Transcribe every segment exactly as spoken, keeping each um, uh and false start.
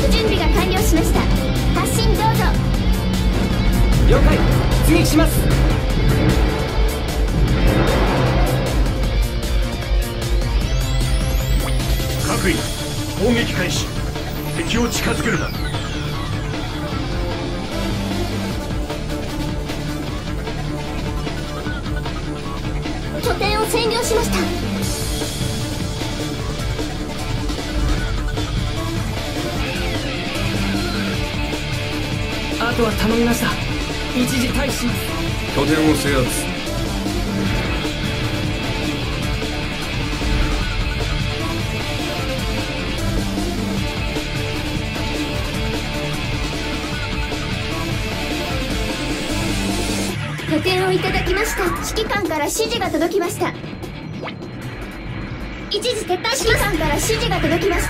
撃準備が完了しました。発進どうぞ。 了解。出撃します。 各位、攻撃開始。敵を近づけるな。 拠点を占領しました。 あとは頼みました。一時退避します。 拠点を制圧。 拠点をいただきました。指揮官から指示が届きました。一時撤退します。指揮官から指示が届きました。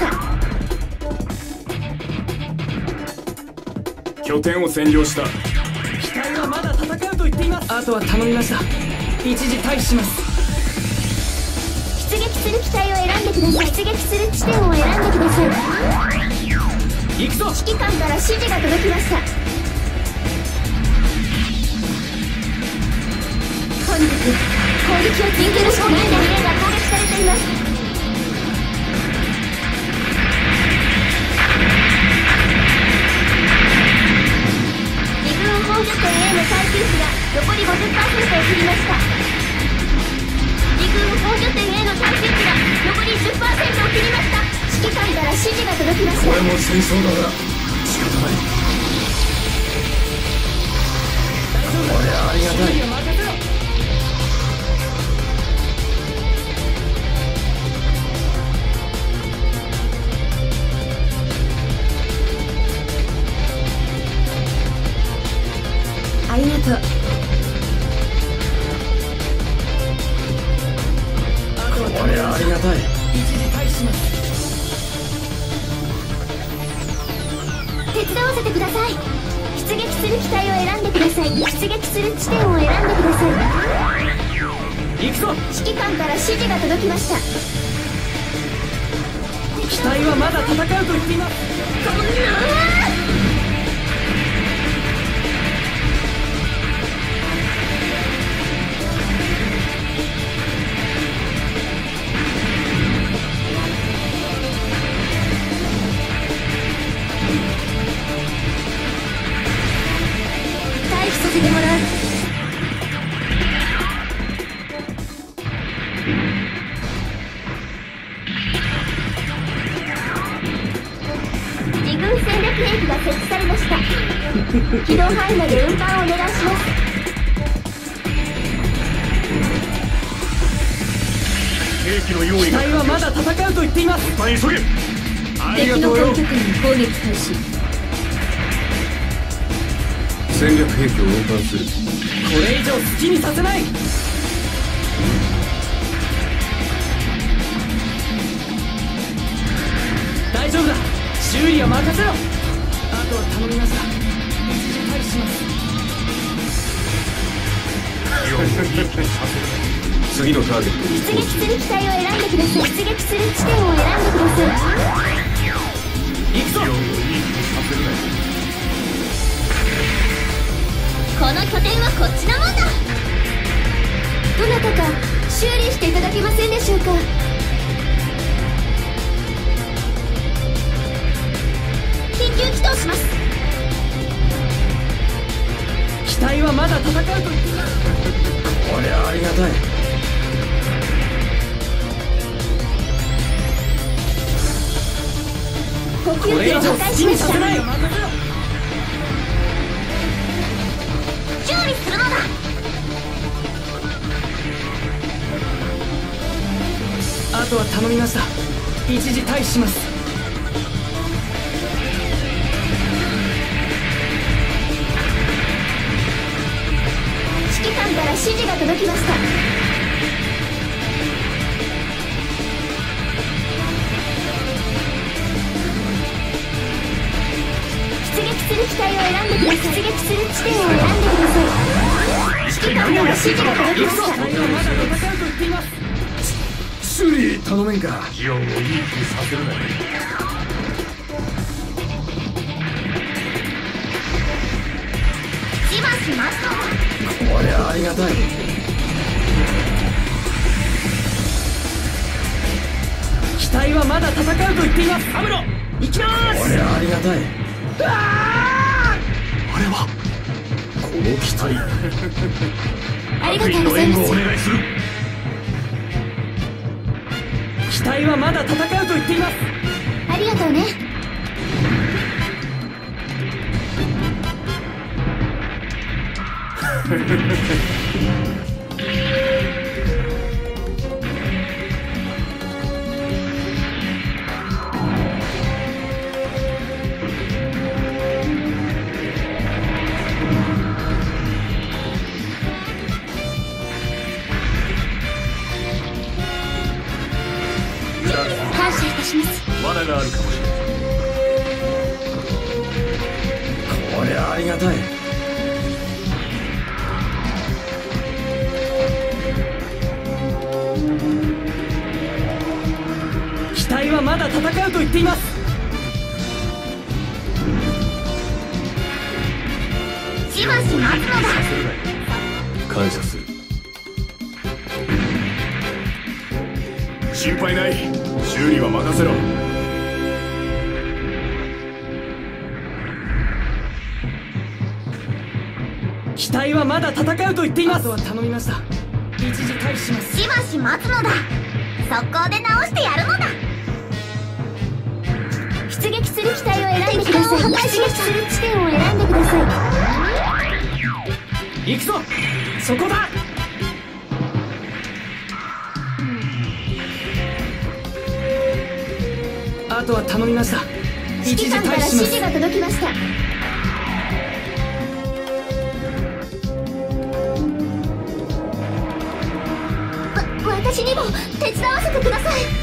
拠点を占領した。 機体はまだ戦うと言っています。あとは頼みました。一時退避します。 出撃する機体を選んでください。出撃する地点を選んでください。 行くぞ。 指揮官から指示が届きました。とにかく攻撃を続けるしかないんだ。兵が攻撃されています。二軍本拠点への耐久値が残り ごじゅっパーセント を切りました。二軍本拠点への耐久値が残り じゅっパーセント を切りました。指揮官から指示が届きました。 これも戦争だから仕方ない。これありがたい。 ありがとう。 これありがたい。 一時退避します。 手伝わせてください。出撃する機体を選んでください。出撃する地点を選んでください。 行くぞ。 指揮官から指示が届きました。 機体はまだ戦うと言っています。 退避させてもらう。自軍戦略兵器が設置されました。軌道範囲まで運搬をお願いします。 兵器の用意機が体はまだ戦うと言っています。 運搬急げ。ありが敵とうよ。 の本拠点に攻撃開始。 戦略兵器を運搬する。 これ以上好きにさせない。大丈夫だ。修理は任せろ。あとは頼みました。一時退避します。 次のターゲットに出撃する機体を選んでください。出撃する地点を選んでください。 行くぞ。 この拠点はこっちのもんだ。どなたか修理していただけませんでしょうか。緊急起動します。 機体はまだ戦うと言っています。 これありがたい。 補給これ以機を破上好き壊しました。 にさせない。 修理するのだ。 あとは頼みました。一時退避します。 指揮官から指示が届きました。出撃する機体を選んでください。出撃する地点を選んでください。指揮官から指示が届きました。 機体はまだ戦うと言っています。 修理頼めんか。 ジオンをいい気にさせるなよ。 ありがたい。 機体はまだ戦うと言っています。アムロ、行きまーす。 これはありがたい。 ああれはこの機体ありが悪意とうございます。 の援護をお願いする。 ー機体はまだ戦うと言っています。 ありがとうね。感謝いたします。 罠があるかもしれない。 これはありがたい。 機体はまだ戦うと言っています。 しばし待つのだ。 感謝する。 心配ない。修理は任せろ。 機体はまだ戦うと言っています。あとは頼みました。一時退避します。 しばし待つのだ。速攻で直してやるのだ。出撃する機体を選んでください。出撃する地点を選んでください。 行くぞ、そこだ。あとは頼みました。一時指揮官から退避します。 指示が届きました。わ私にも手伝わせてください。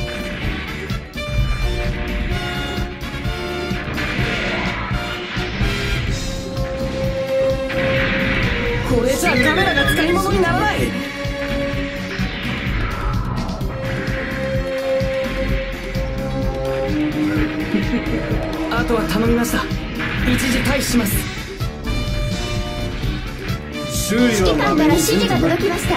これじゃカメラが使い物にならない。あとは頼みました。一時退避します。 修理指揮はまめ官から指にせんとな。 示が届きました。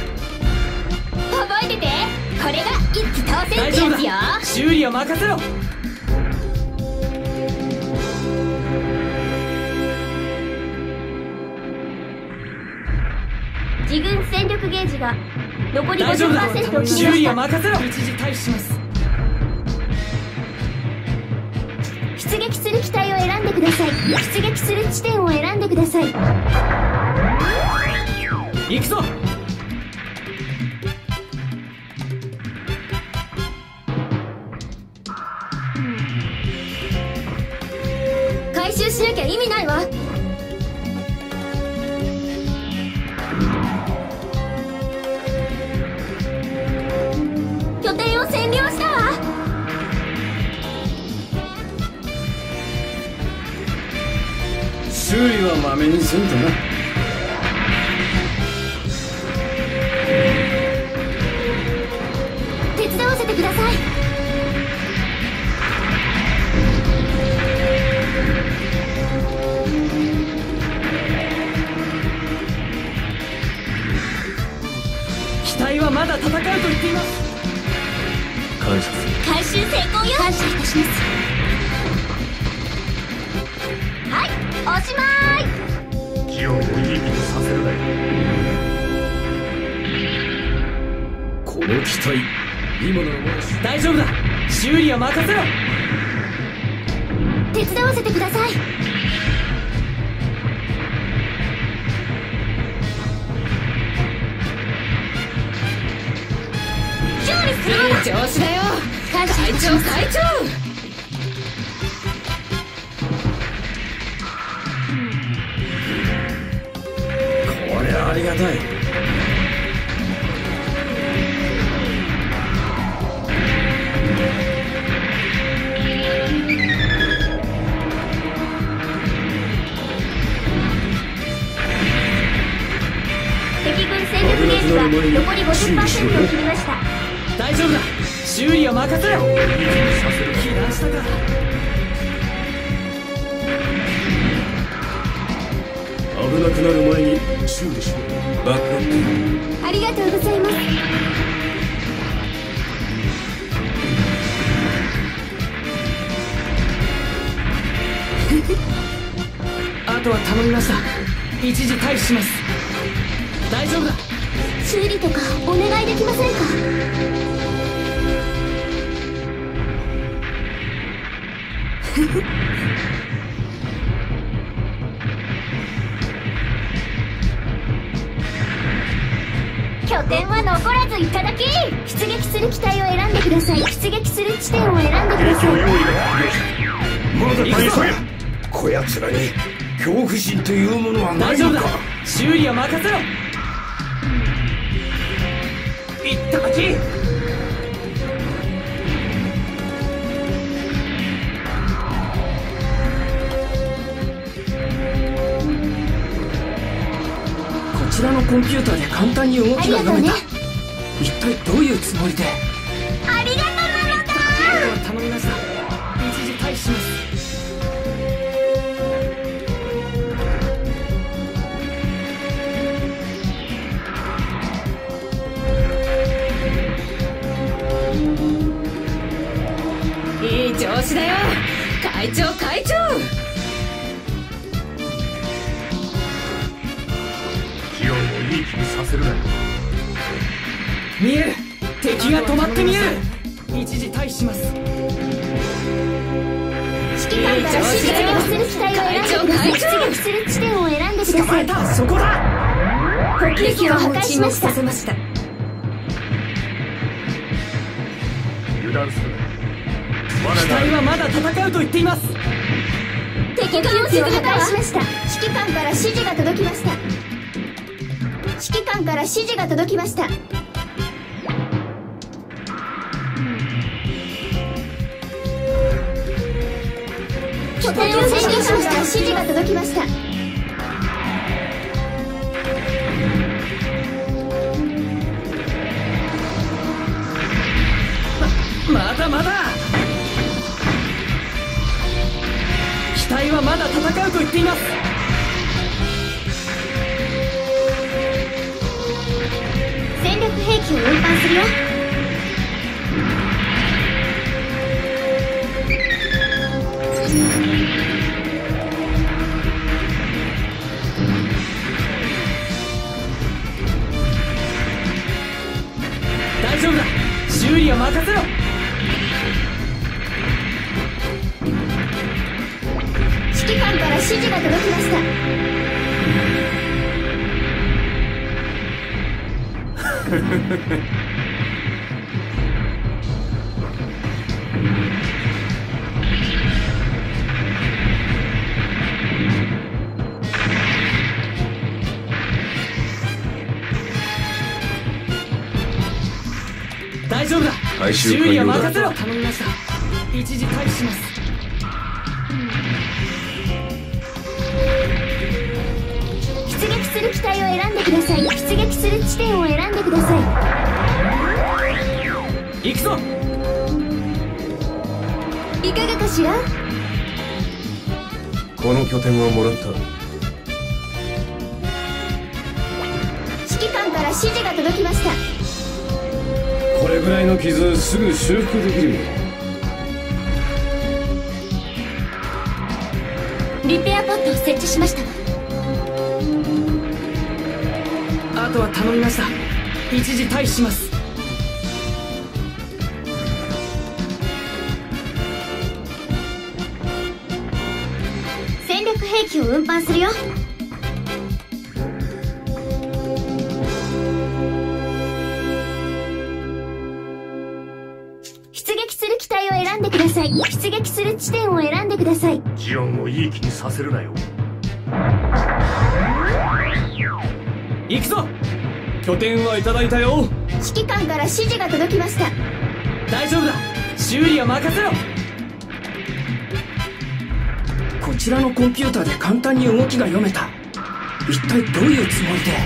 覚えてて、これが一気当選大丈夫ってやつよ。 だ、修理は任せろ。 自軍戦力ゲージが残り大丈夫だ、 ごじゅっパーセント を切り修理はまし任せろ。一時退避します。 た。出撃する機体を選んでください。出撃する地点を選んでください。 行くぞ。 回収しなきゃ意味ないわ。拠点を占領したわ。 修理はまめにせんとな。 手伝わせてください。 機体はまだ戦うと言っています。 感謝する。 回収成功よ。感謝いたします。はい、おしまい。 気を無意味にさせるなよ。 この機体今のままし大丈夫だ、修理は任せろ。 手伝わせてください。修理するのだ。 調子だよ、 感謝いたします。 隊長。 これはありがたい。 敵軍戦力ゲージが残り ごじゅっパーセント を切りました。 大丈夫だ、修理は任せろ。 無意味にさせるな。 避難したか。 危なくなる前に修理しろ。 バックアッありがとうございます。 あとは頼みました。一時退避します。大丈夫だ。 修理とかお願いできませんか？拠点は残らずいただき。出撃する機体を選んでください。出撃する地点を選んでください。 用意がまだ大丈夫。 こやつらに恐怖心というものはな大丈夫だ。 いのか。 修理は任せろ。いったかき。こちらのコンピューターで簡単に動きが読めた。一体どういうつもりで。 ありがとうなのだ。 頼みました。一時退避します。 いい調子だよ会長会長。 ジオンをいい気にさせるなよ。 見える。敵が止まって見える。一時退避します。 指揮官から指示がする機体を選んでください。出撃する地点を選んでください。 捕まえた。そこだ。 補給機を破壊しました。 させました。 油断するな。罠機がある。 体はまだ戦うと言っています。 敵機を破壊しました。指揮官から指示が届きました。指揮官から指示が届きました。拠点を占領しました。指示が届きました。 まだまだ。機体はまだ戦うと言っています。 戦略兵器を運搬するよ。 大丈夫だ。修理は任せろ。 指揮官から指示が届きました。 大丈夫だ。 回収修理は完了だ。 任せろ。頼みました。一時退避します。 出撃する機体を選んでください。出撃する地点を選んでください。 行くぞ。 いかがかしら？ この拠点はもらった。 指揮官から指示が届きました。 これぐらいの傷すぐ修復できるよ。 リペアポットを設置しました。 あとは頼みました。一時退避します。 戦略兵器を運搬するよ。出撃する機体を選んでください。出撃する地点を選んでください。 ジオンをいい気にさせるなよ。 行くぞ。拠点はいただいたよ。 指揮官から指示が届きました。 大丈夫だ。修理は任せろ。こちらのコンピューターで簡単に動きが読めた。一体どういうつもりで。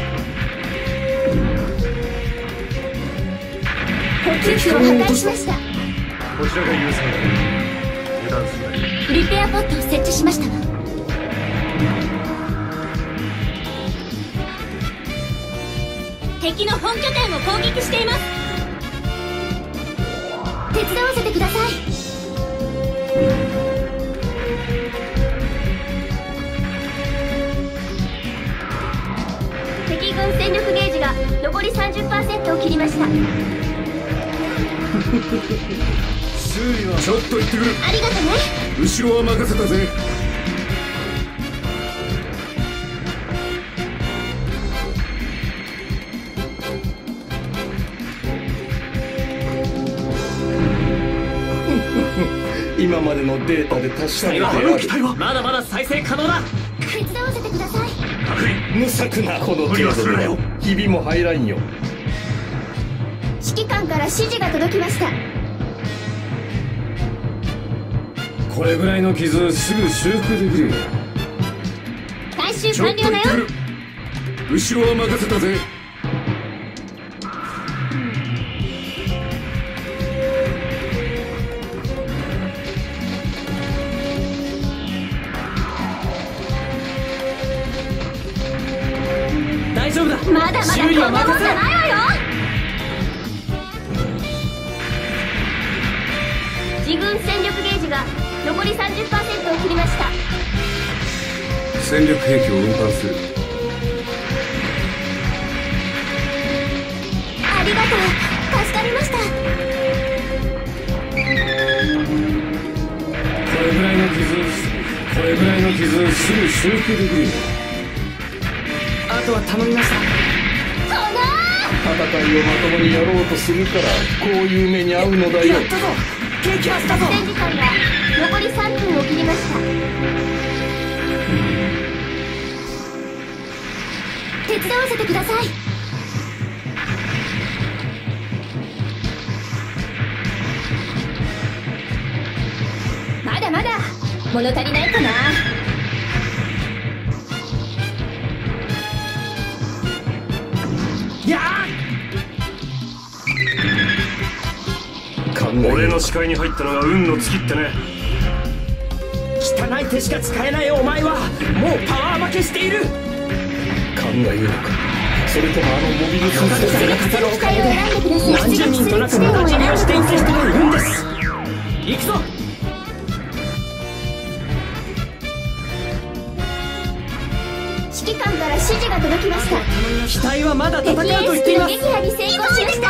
補給機を破壊しました。 こちらが優先だ。油断するなよ。 リペアポットを設置しましたわ。 敵の本拠点を攻撃しています。 手伝わせてください。敵軍戦力ゲージが残り さんじゅっパーセント を切りました。 周囲はちょっと行ってくる。 ありがとね。 後ろは任せたぜ。 今までのデータで確かめてあの機体はまだまだ再生可能だ。 手伝わせてください。 無策なこの程度ではひびも入らんよ。 指揮官から指示が届きました。 これぐらいの傷すぐ修復できる。 回収ちょっ完了だよ。 と行ってくる。後ろは任せたぜ。 大丈夫だ。 まだまだこんなもんじゃないわよ。自軍戦力ゲージが残り さんじゅっパーセント を切りました。 戦力兵器を運搬する。 ありがとう。助かりました。 これぐらいの傷これぐらいの傷すぐ修復できるよ。 あとは頼みました。 戦いをまともにやろうとするからこういう目に遭うのだよ。 やったぞ。激アツだぞ。 作戦時間が残りさんぷんを切りました。手伝わせてください。まだまだ物足りないかな。 いやー俺の視界に入ったのが運の尽きってね。 汚い手しか使えないお前はもうパワー負けしている。 考えようか。それともあのモビルスーツ出撃する機体を選んでください。 何十人となく無駄死にをしていた人がいるんです。行くぞ。 指揮官から指示が届きました。 機体はまだ戦うと敵エ言っています。 ースの撃破に成功しました。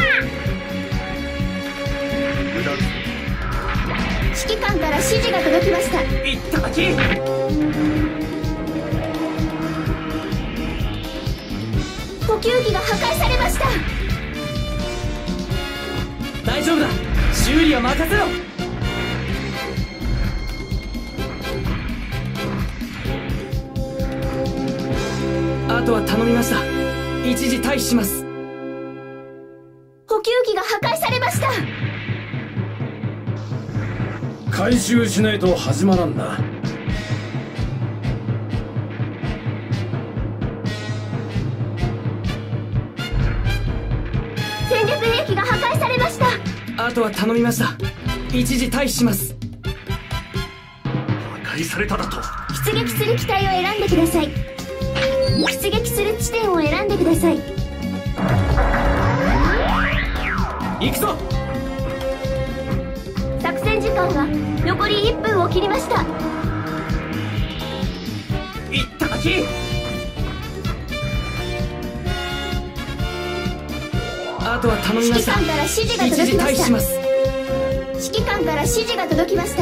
指揮官から指示が届きました。 いっただき。 補給機が破壊されました。 大丈夫だ。修理は任せろ。あとは頼みました。一時退避します。 補給機が破壊されました。 回収しないと始まらんな。 戦略兵器が破壊されました。 あとは頼みました。一時退避します。 破壊されただと。 出撃する機体を選んでください。出撃する地点を選んでください。 行くぞ。 作戦時間が残りいっぷんを切りました。 いっただき。あとは頼みました。 指揮官から指示が一時届きました。 退避します。 指揮官から指示が届きました。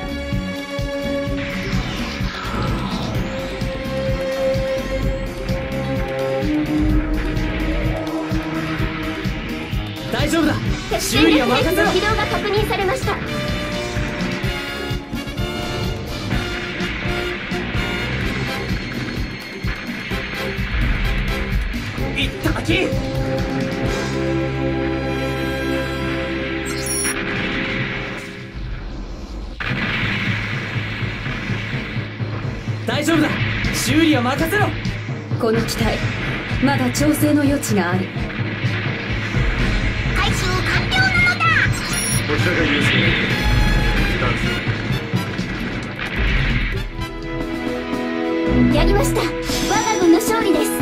大丈夫だ。 敵修戦略兵器理は任せろの。起動が確認されました。 いっただき。大丈夫だ。修理は任せろ。 この機体まだ調整の余地がある。 回収完了なのだ。 こちらが優勢。 やりました。我が軍の勝利です。